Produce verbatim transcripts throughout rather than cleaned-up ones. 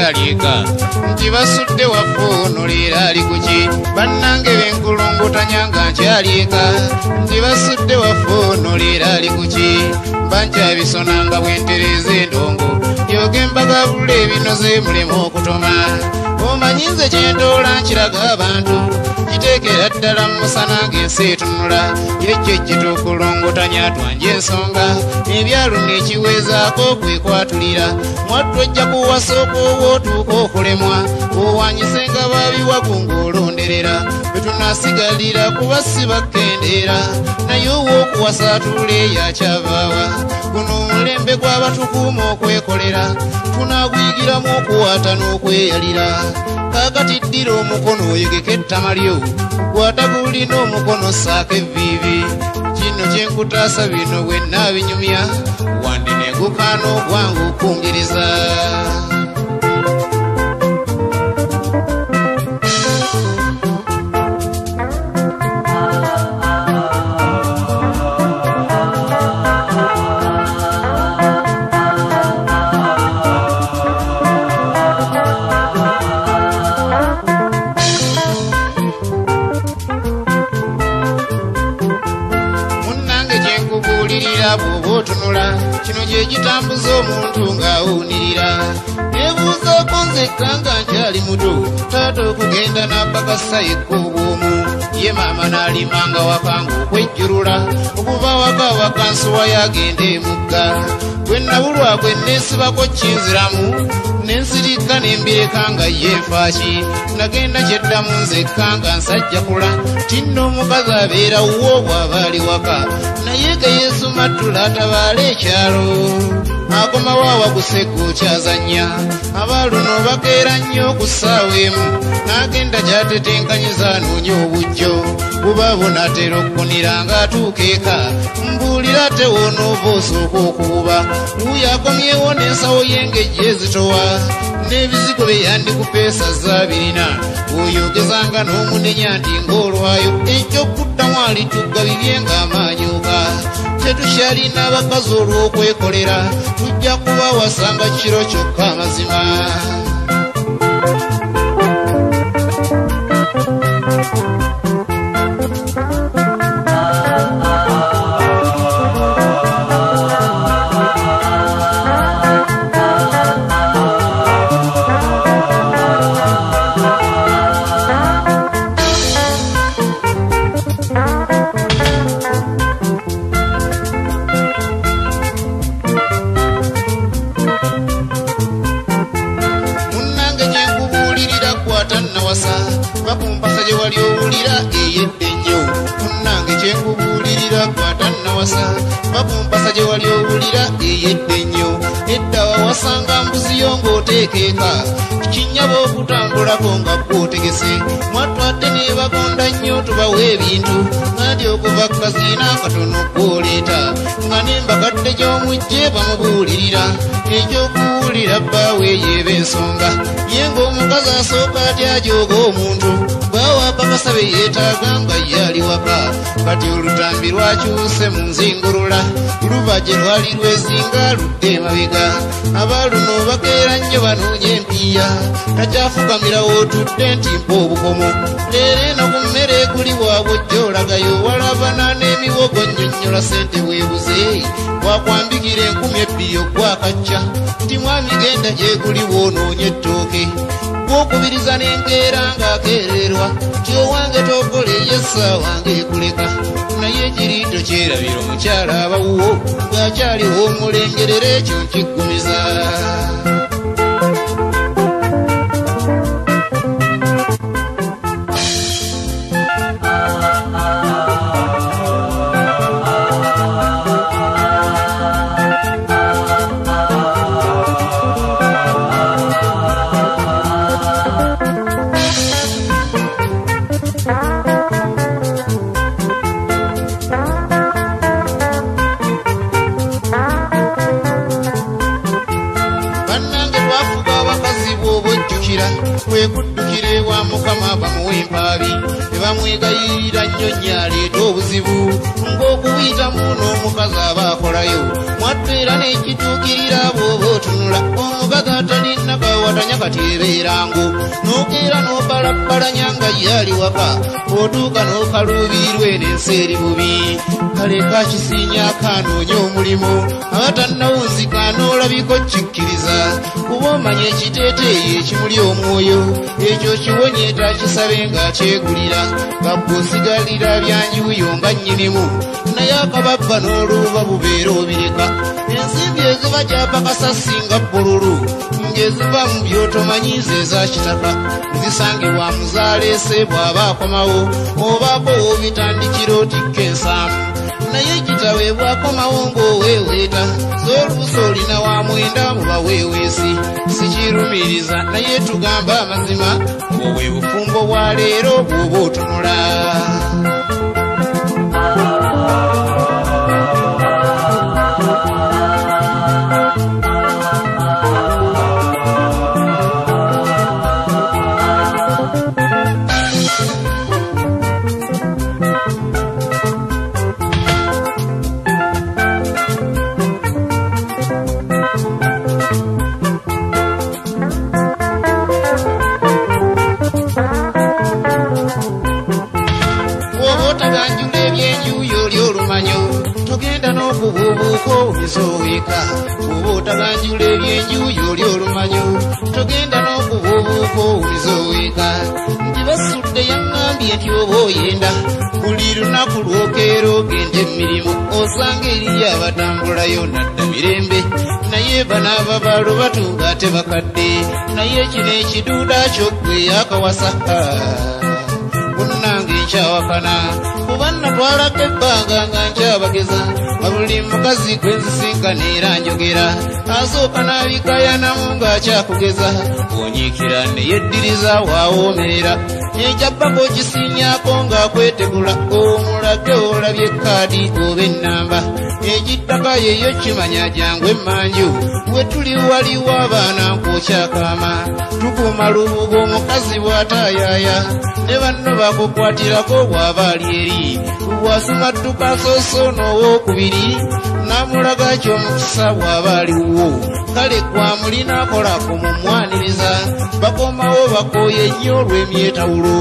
kyaliika nti basudde wafuunulira ali kuki bannange benkulungutanya nga nkyaliika nti basudde wafuunulira ali kuki bankyabisonanga bwentereza endongo yoge mbagabula ebinoze mulemu okutoma omanyi nze kyentoola nkiraga abantu kiteekera ddala musana ng'ensi etunula yekyo ekitukulungutanya twanje ensonga ebyalo nekiwezaako kwekwatulira mwattu ojja kuwasa okwowootuuka okulemwa owanyisenga babiwagunga olonderera betunasigalira kuba si bakendeera naye ow'okuwasa atuule yakyavaawa guno omulembe gw'abatukuuma okwekolera tunaaguyigiramu okuwaata n'okweyalira kakati ddira omukono oyegeka ettama lyo gwatagulina omukono saako evviivi kino kyenkutaasa bino bwe naabinyumya wandi negukaana ogwange okungiriza bw'oba otunula kino gye kitambuza omuntu ng'awuunirira nebuuzaako nzekka nga nkyali muto taata okugenda n'apakasa yekka obwomu ye maama n'alimanga wakanga okwejjulula okuva waka wakansuwa yagenda emugga bwe nabulwa gwe neesibako kinziramu nensirika nembireka nga yenfaaki nagenda kyeddamu nzekka nga nsajjakula tinno omukazi abeera wo bw'aba ali waka naye ge yesu mattula atabaala ekyalo akomawo awagusegga okyazannya abaaluno bakeera nnyo ku ssaawa emu n'agenda gy'atetenkanyiza anoonya obujjo buba bunaatera okkunira ng'atuuka eka mbuulira ate woonoova osooka okuwuba wuyo akomyewo n'ensawo ye ng'ejja ezitowa n'ebizigo bye yandikupeesa zaabirina bw'oyogezanga n'omunenya nti ng'olwayo ekyokuddamu alitugga bibye ng'amaanyuuka tetukyalina abakazi olw'okwekolera tujja kuba wasanga kiro kyokka amazima bakumpasa gye wali owulira eyedde nnyo munnange kyenkubuulirira kwatannawasa bakumpasa gye wali owulira eyedde nnyo edda wawasanga mbuziyo ng'oteekeeka kinyaba okutambulako nga gwotegese mwattu ate ne bagonda nnyo tubawa ebintu ngandi okuva kazina katono gw'oleeta nga nembakadde gy'omujje bamubuulirira ekyokuwulira bbaawe yeeba ensonga ye ng'omukazi asooka ati ajooga omuntu baawa apakasabe yeetaaga nga ye ali waka kati olutambi lwakyuse mu nzingulula luba gye lwali lwezinga ludde emabega abaaluno bakeera nnyo banoonya empiiya takyafukamira wootudde nti mpa obukomo leero eno ku mmere eguli waabwe ojja olagayo walabana n'emiwogo nnyonnyola sente weebuze wakwambikira enkumi ebbiri ogwakajja nti mwami genda gyeguli woonoonya ettooke gwokubiriza n'enkeera ng'akeererwa ti owange tokole yessaawa ng'ekuleka naye ekiri tokyerabira omukyala abawuwo ng'akyaliwo omulengerera ekyo nkiggumiza kwekuddukira ewa mukama bamuwa empaabi tebamwegayirira nnyo nnyo aleeta obuzibu ng'okubuyitamu n'omukazi aba akolayo mwattu era n'ekituukirira bw'oba otunula omukazi atalina kawa watanya kati ebeerango n'okeera n'opalapalanya nga yali waka otuuka n'okaluubirirwe n'ensi eri bubi kale kakisinya kanoonya omulimu abatannawunzika n'olabiko kikkiriza kuba omanya ekiteeteeyi ekimuli omwoyo ekyo kiwonye takisabe ng'akyegulira gabba osigalira byanjuuyo nga nnyinimu naye akababba n'oluuba bubeera obireka ensimbi eziba gyapakasasi nga bbululu ng'eziva mu byotomanyiiza eza kitaka zisangibwa muzaaleese bw'aba akomawo obaako w'obitandikira otikka ensaamu naye ekitawe bw'akomawo ng'oweeweeta z'oluusi olina wa mwenda mu baweeweesi sikirumiriza naye tugamba amazima obwe bufumbo bwa leero bw'oba otunula togenda n'okubuubuuka obizooweka oba otaganjula ebyenjuuyo oli olumanyo togenda n'okubuubuuka obizooweka nti basudde yaŋŋambye nti oba oyenda buli lunaku lwokeera ogenda emirimu osanga eriyo abatambulayo nadda mirembe naye bano ababaalo batunga ate bakadde naye kino ekiduuda kyoggwe yakawasa munnange nkyawakana kuba natwalako ebbanga nga nkyabageza nga buli mukazi gwe nzisinkana era njogera asooka n'abikayanamu ng'akyakugeza onyiikira ne yeddiriza waawoomerera ekyabbako kisinyaako ng'akwetegula omulage olabye ekkaadi oba ennamba ekittaka yeyo kimanya jangu emmanju we tuli waliwo abaana nk'okyakaama tukuuma lubugo omukazi bw'ataayaaya ne banno bakukwatirako bw'aba ali eri bw'asumadduka sooso n'owookubiri n'amulaga ky'omukisa bw'aba aliwo kale gwamulina akolako mumwaniriza bakomawo bakooye nnyo olw'emyetawulo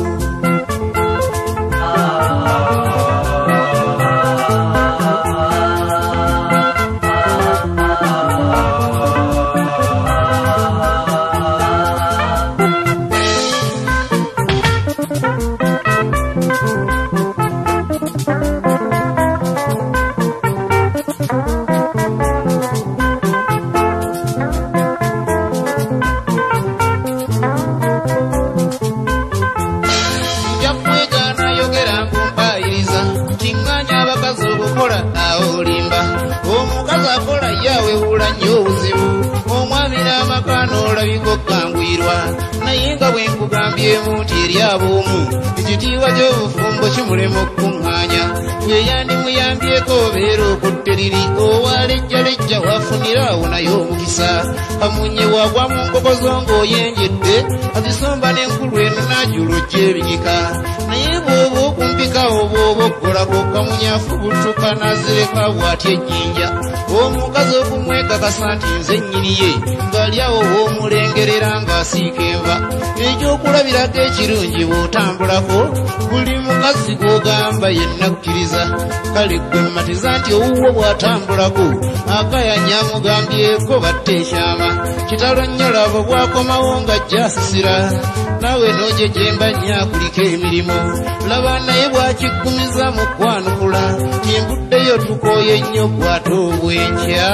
omukazi akola yawewula nnyo obuzibu omwami n'amaka n'olabika okukanguyirwa naye nga bwe nkugambyemu nti eri ab'omu ekitiibwa gy'obufumbo kimulema okukuŋŋaanya yeyandimuyambyeko obeera okutte liri owalejjalejja wafunira awo naye omukisa kamunye wagwa mu nkoko zo ng'oyenjedde azisomba n'enkulu eno n'ajula ojja ebinyika naye bw'oba okumpika oba oba okkolako kamunye afubutuka n'azireka bw'atya ejjinja omukazi okumwekakasa nti nze nnyini ye ng'ali awo bw'omulengerera ng'asiika enva ekyokulabirako ekirungi bw'otambulako buli mukazi gw'ogamba yenna kkiriza kale gwe mmatiza nti owuwo bw'atambulako akayanya amugambyeko batta ekyama kitalo nnyo labo bw'akomawo ng'ajja asisira nawe n'ogye gye mba nnyakuliko emirimu laba naye bw'akiggumiza mu kwanukula timbuddeyo tukooye nnyo bw'ate obwenkya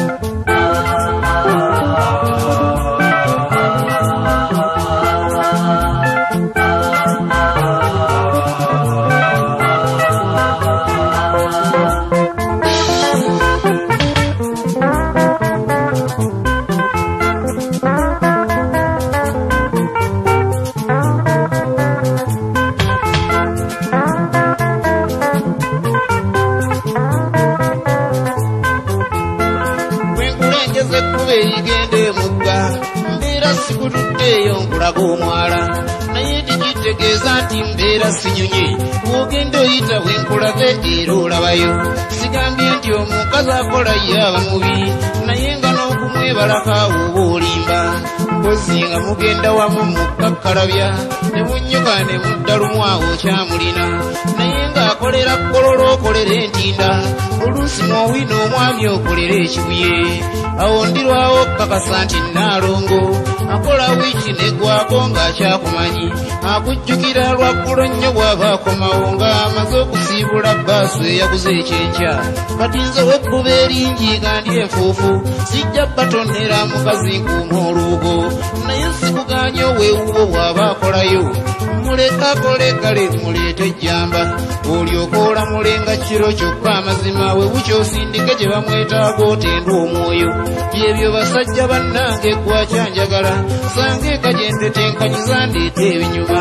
sikutuddeeyo nkulaga omwala naye tikitegeeza nti mbeera sinyonyi bw'ogenda oyita bwe nkulaze era olaba bayo sigambye nti omukazi akola yaba mubi naye nga n'okumwebalako oba olimba mpozi nga mugenda wamu mukakkalabya ne munnyuka ne muddalumu awo kyamulina naye ng'akolera kololo okolera entinda oluusi n'owina omwami okolera ekibuye awo ndirwawo kakasa nti Naalongo akola wiiki negwako ng'akyakumanyi akujjukira lwaggulo nnyo bw'aba akomawo ng'amaze okusiibula bbaasu eyaguze ekyenkya kati nze wekkuba eringi nga ndi enfuufu sijja batonera mukazi nkuuma olubugo naye sikuganye oweewuwo bw'aba akolayo muleka akole kale muleete ejjamba olyoka olamulenga kiro kyokka amazima we bukyosindike gye bamwetaaga otendwa omwoyo byebyo basajja bannange gwakyanjagala sange kagende tenkanyiza ndeeta ebinyuma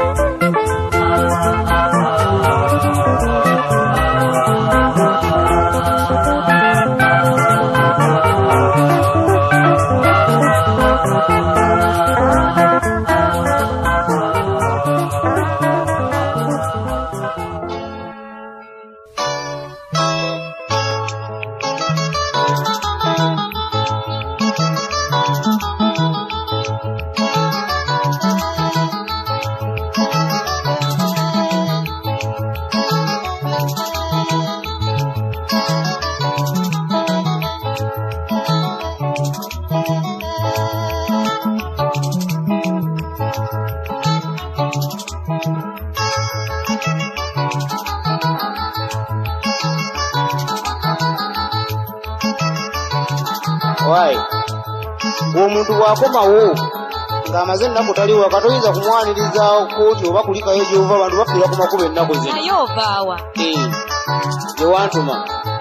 omuntu bw'akomawo ng'amaze ennaku taliwa katoyinza kumwaniriza kooti oba kulikayo gy'ova abantu bafiira ku makubo ennaku zino naye ovaawa gye wantuma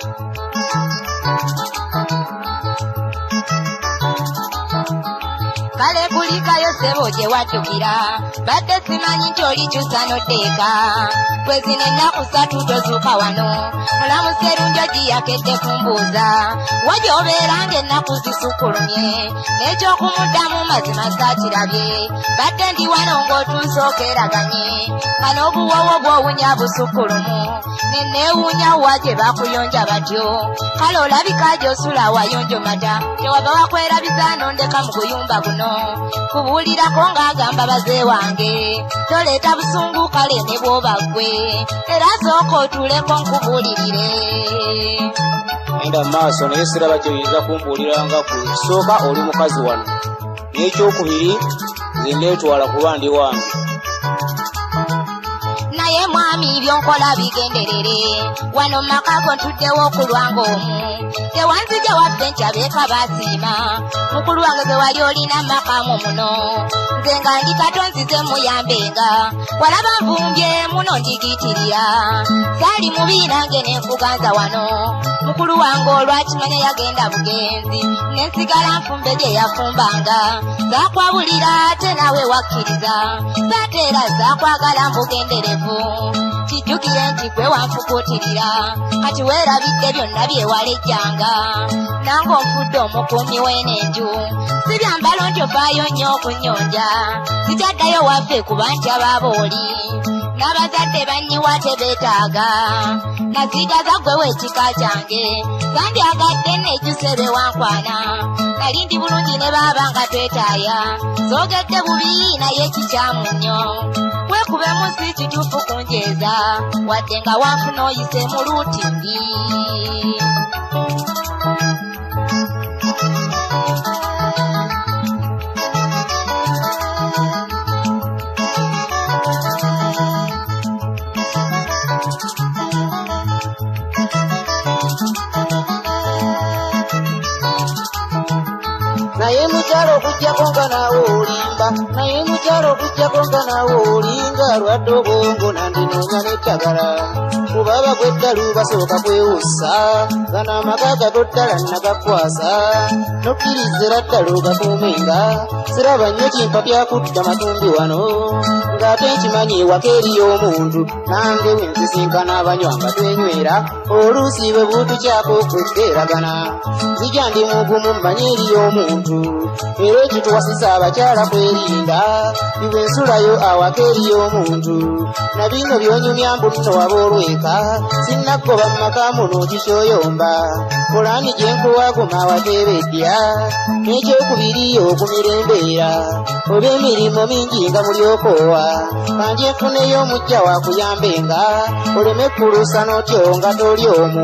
kale kulikayo ssebo gye waddukira badde simanyi nti olikyusa n'oddeeka kwezino ennaku ssatu tozuuka wano mulamu Sserunjo giyakedde kumbuuza waj'obeera ng'ennaku zisukkulumye n'ekyokumuddamu mazima saakirabye badde ndi wano ng'otuusa okeeraganye nga n'obuwowo bw'owunya busukkulumu nenneewuunya wa gye bakuyonja batyo kale olabika gy'osula wayonjo mata tewaba wakwerabiza n'ondeka mu guyumba guno kubuulirako ng'agamba baze wange toleeta busungu kale ne bw'oba ggwe era sooka otuuleko nkubuulirire enda mu maaso naye siraba gyoyinza kumbuuliranga ku sooka oli mukazi wano n'ekyokubiri nze nneetwala kuba ndi wange naye mwami byonkola bigenderere wano makago ntuddewo okulwanga omu tewanzija waffe nti abeeka baasiima mukulu wange gwe wali olina makamu muno nze nga ndi kato nzize muyambenga walaba nvumbye muno ndigiitirira saali mubi nange nenfuganza wano mukulu wange olwakimanya yagenda bugenzi nensigala nfumbe gye yafumbanga zakwabulira ate nawe wakkiriza saateera zakwagala mbugenderevu kijjukire nti gwe wanfukuutirira kati weerabidde byonna byewalejjanga nange onfudde omukuumi w'enenju si byambalo nti ofaayo nnyo okunnyonja sikyaddayo waffe kuba nti abaaba oli n'abazadde bannyiwa tebeetaaga nazigaza gwe w'ekika kyange sandyagadde nejjusebe wankwana nali ndi bulungi ne baaba nga twetaaya zoogedde bubi naye kikyamu nnyo weekubemu si kituufu kunjeeza wadde nga wanfuna oyise mu luutingi naye mukyalo okujjako nga naawe olimba naye mukyalo okujjako nga naawe olinga lwadde obwongo nandinoonya n'eddagala kuba abagweddalu basooka kwewussa nga n'amaka gago ddala nagakwasa nokkiriza era ddala ogakuumenga siraba nnyo kimpa byakutta matumbi wano ng'ate nkimanyi ewaka eriyo omuntu nange wenzisinkana abanywa nga twenywera oluusi bwe buutukyako kwekkeeragana nzija ndi mugumu mmanyi eriyo omuntu era ekituwasisa abakyala kwerinda biwe ensulayo awaka eriyo omuntu na bino byonyumya mbu nno waba olweka maka sinnagoba maka muno kishoyomba kolani jenkuwa kumawateredya nekyokubiri okumirembeera oba emirimo mingi nga mulyokowa kanje nfuneyo omujja wakuyambenga oleme kulusa notyo nga toli omu.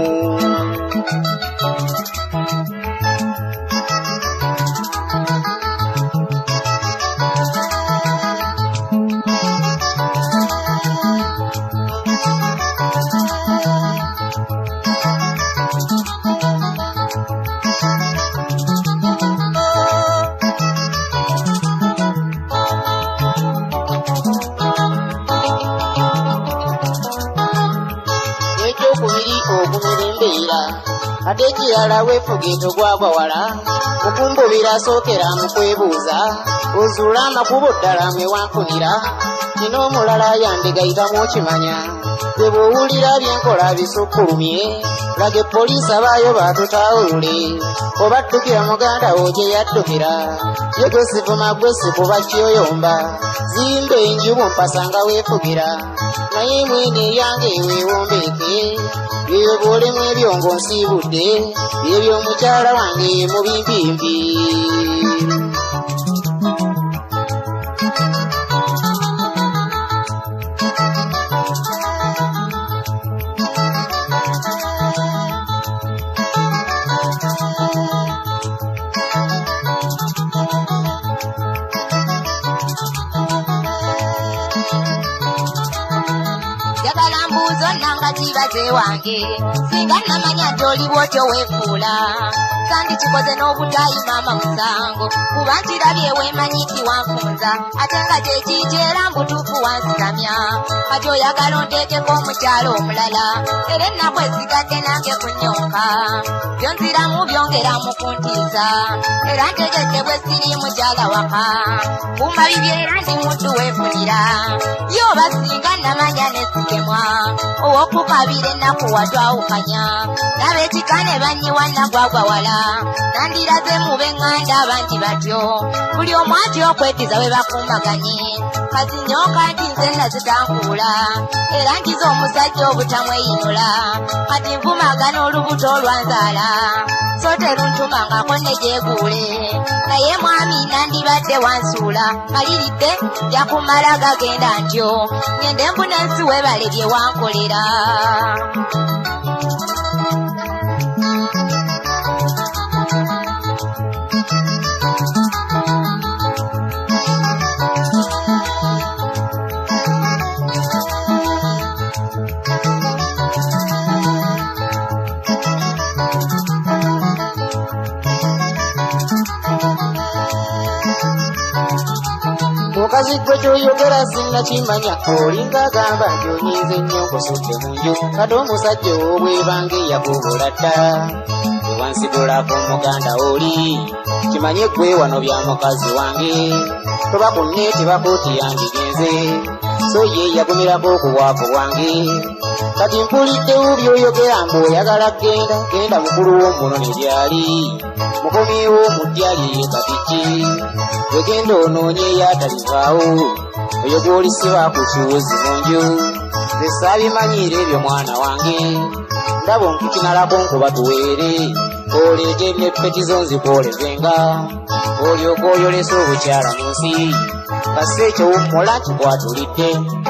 Ate kirala weefuge togwagwa wala mukumbubira sookera mu kwebuuza ozuula amakubo ddala mwe wanfunira kino omulala yandigayitamu okimanya bwe bw'owulira byenkola bisukkulumye laga epoliisi abaayo baatutaawulule oba ddukira muganda wo gye yaddukira ye gwesivuma gwesifuba kyoyomba zimba enjubu mpasanga weefugira naye mwene yange weewombeeke byeyo bw'olemu ebyongo nsiibudde byebyo omukyala wange mu bimpimpi. Kibaze wange singa namanya toli bwotyo weefuula sandikikoze n'obutayi maama musango kuba nkirabye weemanyiki wanfunza ate nga kyekikyera mbutuufu wansitamya kati oyagala onteekeko omukyalo omulala era ennaku ezigadde nange kunyonka byonziramu byongera mu kuntiisa era ntegeke bwe siri mukyala waka kumba bibyera ndi muntu weefunira yoba singa namanya nesikemwa owokukabira ennaku watwawukanya n'ab'ekikane bannyiwa nagwagwa wala nandiraze mu b'eŋŋanda abangi batyo buli omu atyo okwetiza we bakumbaganye kazinyooka nti nze nazitankuula era njiza omusajja obutamweyinula kati nvumagana olubuto olwanzaala so teruntumangako ne gyeguule naye mwami nandibadde wansuula maliridde jakumala gagenda ntyo ngende nfuna ensi webale bye wankolera. Mukazi gwe kyoyogera sinnakimanya olinga agamba nti onyiize nnyo nkusudde mu nju kati omusajja ow'obwebange yagobola ddala ewansigulako muganda oli kimanye ggwe wano bya mukazi wange toba kunne tebakooti yandigenze so ye yagumirako okuwaako bwange kati mpuliddewo byoyogera mbw'oyagala genda genda mukulu w'omuno ne gyali mukomyewo mu ddya lye katiki wegenda onoonye yatalivaawo oyo gw'olisibaku kiwuzi mu nju ze saabimanyire ebyo mwana wange ndaba onkukinalako nkuba tuweere oleete ebyepeti zo nzikwolezenga olyoka oyolesa obukyala mu nsi kase ekyowummula kikwatulidde.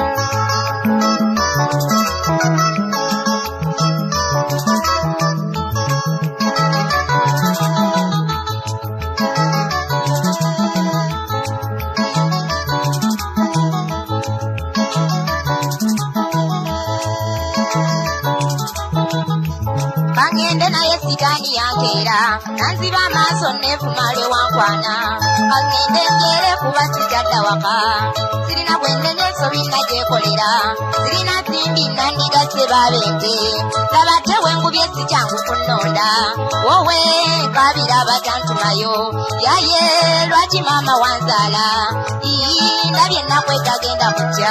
Kangende naye sitaani yankeera nanziba amaaso neefuma lwe wankwana kangende njeere kuba sijadda waka sirina bwennenya ensobi nagyekolera sirina nsimbi nandigasse babente laba tewe ngubye sikyangu kunnonda wowe kabira batantumayo yaye lwaki maama wanzaala ii ndabye ennaku etagenda kujja.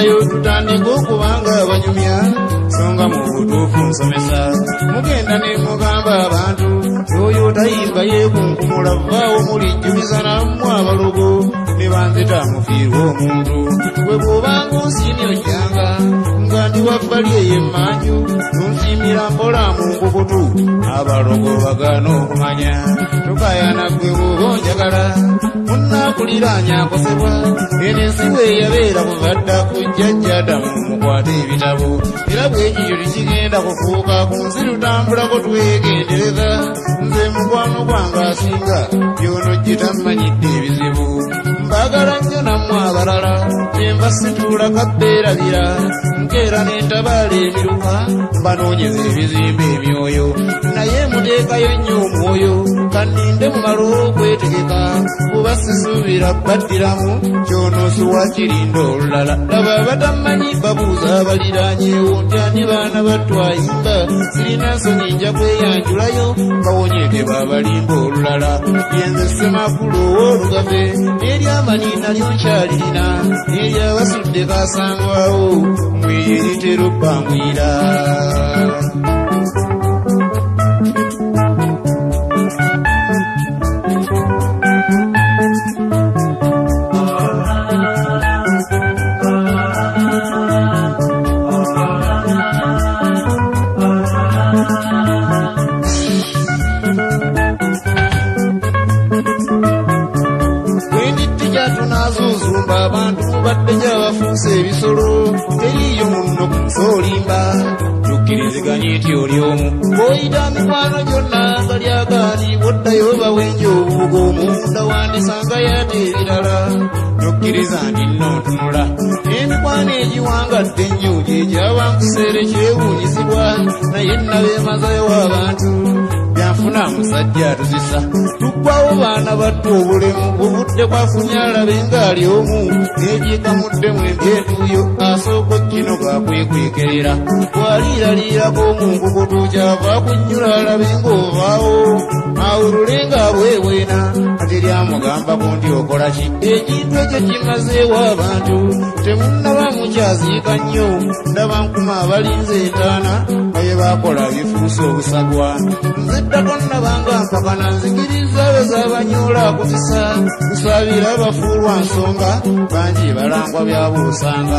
Muddayo tutandika okubanga abanyumya songa mu butuufu nsomesa mugenda ne mugamba abantu oyo tayimba yeekunkumula vaawo mulijjumiza nammwe abalogo ne banzita mufiirwa omuntu bwe bw'obanga onsiimye ojjanga nga ndi wabbali ey'emmanju nonsiimira mpola mu nkukutu abalogo bagaana okumanya tukayana ggwe bw'oba onjagala munnaakuliraanya akosebwa eno ensi bwe yabeera kuva dda ku jjajja Adamu mukwate ebitabo era bwekityo tikigenda kufuuka ku nsi tutambulako twegendereza nze mukwano gwange asinga byono gye tammanyidde ebizibu mbagala nnyo nammwe abalala kyenva situula kabbeerabira nkeera n'entabaala emiruka mbanoonyeza ebizimba emyoyo naye muteekayo nnyo omwoyo kanninde mumala okwetegeka kuba sisuubira baddiramu kyonoosuwa kirinda olulala laba abatammanyi babuuza abaliraanyeewo nti ani baana batwayimba sirina nsonyi nja kweyanjulayo bawonyekebwa abalimba olulala yenze semakulu ow'olugave n'eryamaniina lyo nkyalirina n'eryabasudde kasangwawo mweye litero bbangwira abantu mubadde gyabafuuse ebisolo teriiyo munno kusolimba tukkiriziganye eti oli omu bw'oyita mikwano gyonna nga lyagaanibwa oddayo bawenja obubuga omunda wandisanga yate ebirala tokkiriza nti nno ntunula emikwano egiwangadde ennyo gyegyaba nkuseere kyewuunyizibwa naye nnabeemazayo abantu byanfuna musajja atuzisa tuggwawo baana battu obulemu buvudde kwafunya alabe ng'ali omu n'egyekamuddemu emby'entuuyo asooka kino gakwekwekerera bw'aliiraliirako mu nkukutu kyava kunnyula alabe ng'ovaawo awulule ng'abwebwena ate lyamugambako nti okola ki ekintu ekyo kimazeewo abantu temunnaba mukyaziika nnyo ndaba nkuma abalinze entaana nga bye baakola bifuuse obusagwa nze ddako nnabanga mpakana nzikiriza bezabanyoola kuzisa kusaabira abafuulwa nsonga bangi balangwa byabuusanga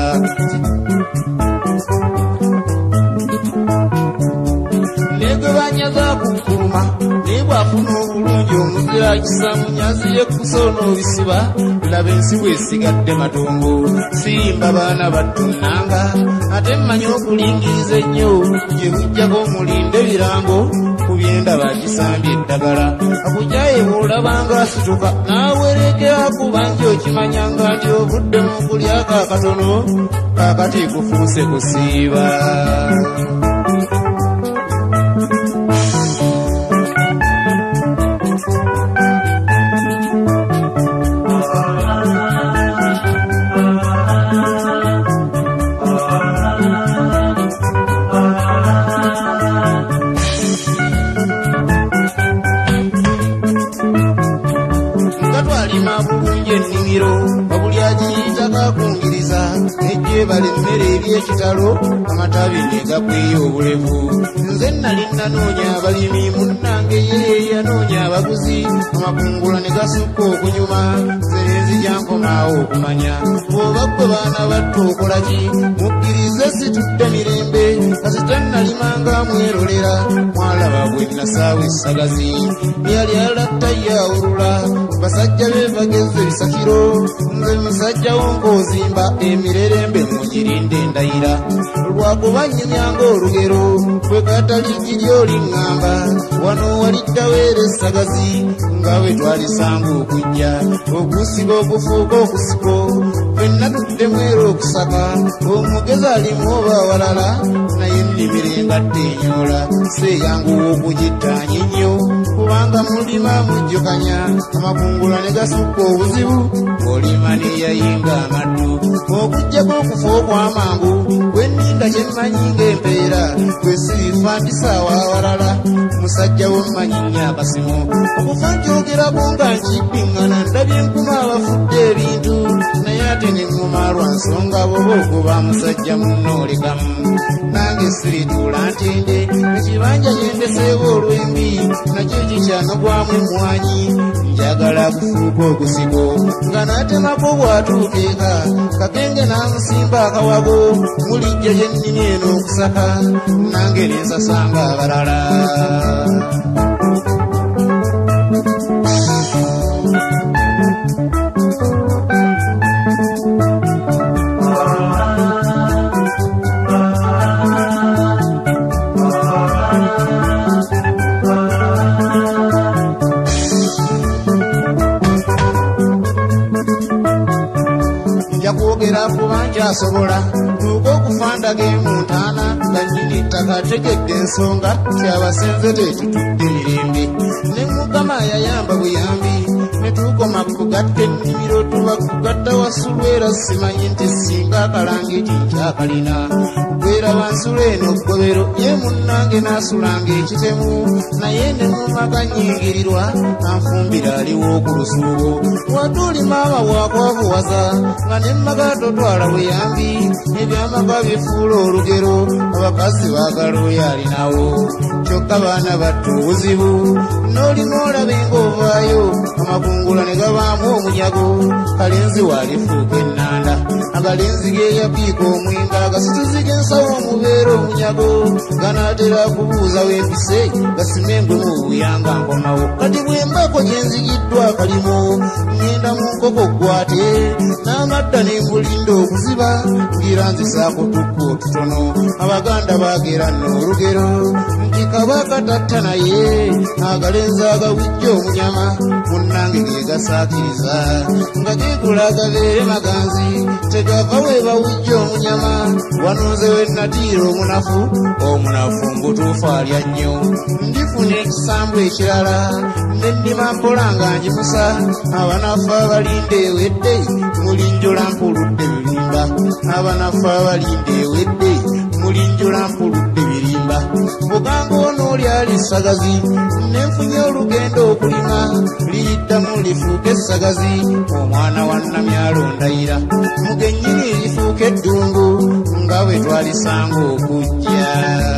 negwe banyaza kunkuluma naye bw'afuna obulungi omuzira kisa munyazi yekkusoona obisiba laba ensi bw'esigadde matongo siyimba baana battunnanga ate mmanyi okulingiriza ennyo gye bujjako omulinde ebirango ku byenda bakisambye eddagala akujjaye bw'olabanga asituka n'awerekera ku bangi okimanyanga nti ovudde mu kulyako akatono kaakati kufuuse kusiiba babuli agiyitaka kungiriza ejje bale emmere ery'ekitalo amatabi ne gakweyo obulevu nze nali nanoonya abalimi munnange ye yanoonya abaguzi amakungula ne gasukka okunyuma nze nzijjankomaawo okumanya oba ggwe baana battu okola ki mukkirize situdde mirembe kasita nalimanga mwerolera mwalaba bwe nasaawa essagazi lyali alatta yawulula basajja be bageze ebisakiro nze musajja wonkoozimba emirerembe munyirinde endayira lwakuba nnyumyanga olugero bwe kataliggi ly'oliŋŋamba wano waliddaweera essagazi nga bwe twalisanga okujja okusiba okufuuka okusiko fenna tudde mwera okusaka omugezi alimu oba awalala naye nnimire engatte enyoola seeyanguwa okugittaanya ennyo kubanga mulima mujjukanya amakungula ne gasukka obuzibu olima neyayinga amaddu okujjako okufa okw'amangu wenninda kyemmanyi ng'empeera gwe sirifandisaawo awalala musajja wommanyi nnyo akasimu okufa nkyogerako nga nkibbiŋŋana ndabye enkuma abafudde ebintu naye ate ate ne ŋŋuma lwa nsonga bw'oba okuba musajja munnoolekamu nange sirituula ntende ekibanja yendeseewo olw'embi nakyo kikyanogwamu emmwanyi njagala kufuuka ogusigo nga n'atemako bw'atuuka eka kakenge n'amusimba akawago mulijja gye nnini eno okusaka nange ne nsasanga abalala asobola tuuka okufandage mu ntaana nga nnyini ttaka ategedde ensonga kyabasenze tetutudde mirembe ne mukama yayamba buyambi ne tukoma kugatta ennimiro tuba kugatta wasulwera simanyi nti singa akalangiti nkyakalina gwera wansula eno ggobero ye munnange n'asulanga ekitemu naye ne mumaka nnyingirirwa anfumbira aliwo ku lusuubo watuli maama bwakwabuwaza nga ne mmaka totwala buyambi ebyamaka bifuula olugero abakazi baagala oyo alinawo kyokka baana batta obuzibu n'olima olabe ng'ovaayo amakungula ne gabaamu omunyago kalenzi waalifuuka ennanda agalenzi geeyapiika omwinga agasituzi g'ensawo omubeera omunyago ganaatera kubuuza w'empise gasimengwe mu buyanga nkomawo kati bwembako gye nzigiddwa akalimo ngenda mu nkoko gwate n'amadda ne mbulinda okuziba ngira nzisaako tukku otutono abaganda baagera nno olugero nti kabaka tatta naye agalenzi agawujja omunyama munnange ge gasaakiriza nga geegula agabeere maganzi tegava we bawujja omunyama wanonze we natiira omunafu omunafu mbutuufu alya nnyo ndifuna ekisambu ekirala ne nnima mpola nga njimusa abanafu abalinda ewedde mulinjola mpuludde birimba abanafu abalinda ewedde mulinjola mpuludde birimba buganga ono oli ali ssagazi nenfunye olugendo okulima liyiddamu lifuuka essagazi omwana wa nnamyalo ndayira mugennyini lifuuka eddungu nga bwe twalisanga okujja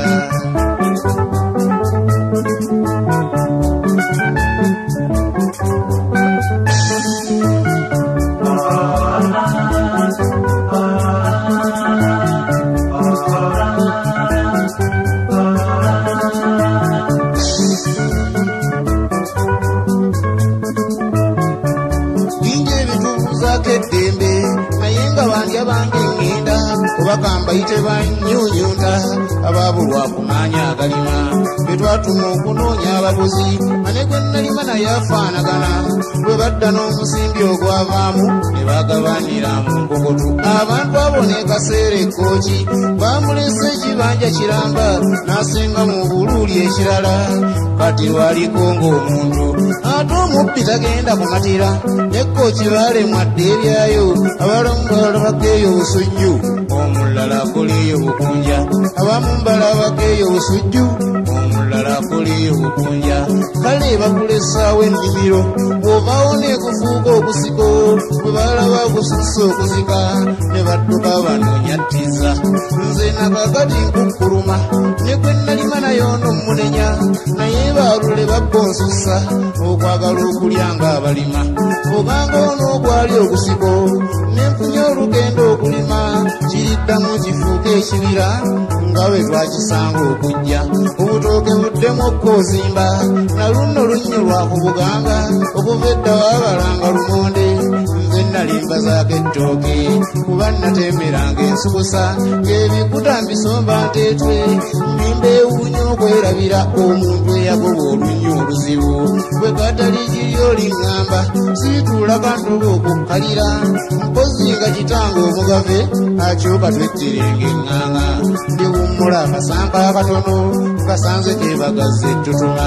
bakamba ite banyunyunta ababulwa kumanya agalima betwatuma okunoonya abaguzi ane gwe nalima naye afaanagana bwe badda n'omusimbi ogwavaamu ne bagabanira mu nkokotu abantu abo ne kaseera ekkooki bamulesa ekibanja kiramba n'asenga mu buluuli ekirala kati waliko ng'omuntu ate omubbi tagenda kumatira nekkooki baalemwa dde ebyayo abalamu balala bageeyo obusujju omulala akoleeyo bukunja abamu mbala bageeyo obusujju omulala akoleeyo bukunja kale bakulesaawo ennimiro bw'ovaawo neekufuuka okusiko bwe balaba kususa okuzika ne badduka banoonyattiza nze nakakati nkukkuluma ne gwe nalima naye ono munenya naye baalule babba onsusa okwagala okulya ng'abalima oganga ono ogwali okusiko nenfunye olugendo okulima kiriddamu kifuuka ekibira nga bwe twakisanga okujja obutooke buddemu okkozimba na luno lunyulwa ku buganga okuva edda waabalanga lumonde nze nalimba zaako ettooke kuba natemeranga ensubusa ng'ebikuta mbisomba nteetwe mmimba ewuunya okwerabira omuntu eyagoba olunnya oluzibu bwe katali giri oliŋŋamba siituula kantoba okukkalira mpozi nga kitanga omugave akyuka twetterenga eŋŋaŋa ndiwummula akasampa akatono kasanze kebagazza ettutuma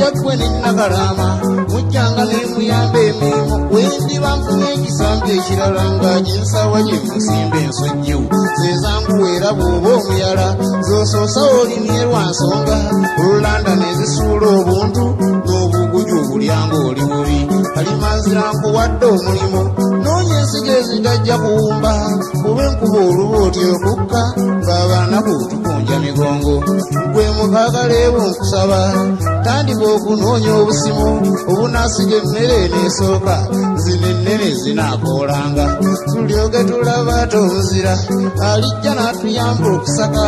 yaggwe ne Nakalama mujjanga ne muyamba emirimu wendiba nfunye ekisambi ekirala ng'aginsawa gye musimba ensojju zezanguweera bw'oba omuyala z'osoosa olimye lwa nsonga olulanda ne zisuula obuntu n'obuguju obulyanga oli bubi kalimanzira nkuwadde omulimu noonya ensigo ezitajja kuwumba kuba enkuba oluba otya okukka ng'abaanaku tukunja migongo gwe mukagaleewo nkusaba tandika okunoonya obusimu obunaasiga emmere eneesooka zino ennene zinaakoolanga tulyoke tulaba ate omuzira alijja n'atuyamba okusaka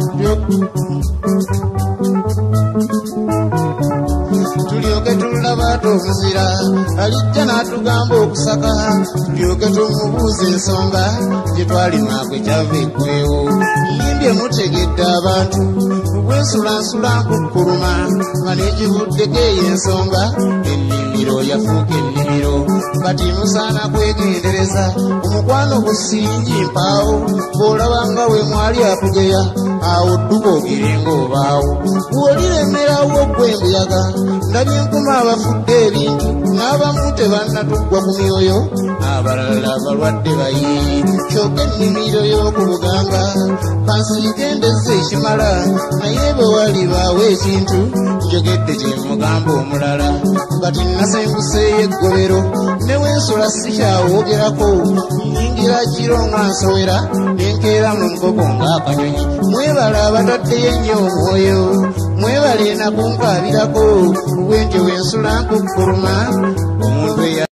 tulyoke tulaba ate omuzira alijja n'atugamba okusaka tulyoke tumubuuza ensonga gye twalimaakwe kyava eggwewo yimbye mutegedde abantu bwensulansula nkukkuluma nga n'ekivuddeko eyo ensonga ennimiro yafuuka ennimiro kati musaana kwegendereza omukwano gusingi mpaawo bw'olabanga we mwali akugeya awo dduka ogirenga obaawo bw'oliremerawo gwe embuyaga ndabye enkuma abafudde ebintu n'abamu tebannatuggwa ku myoyo abalala balwadde bayiiyi kyokka ennimiro y'oku buganga kansiigendezza ekimala naye bwe walibaawo ekintu njogedde kye mugamba omulala kati nasembuseeyo eggobero ne wensula sikyawoogerako nyingira kiro nga nsowera nenkeera mu nkoko ng'akanyonyi mwebala abataddeyo ennyo omwoyo mwebale nakunkaabirako bwe ntyo wensula nkukkuluma omuntu eya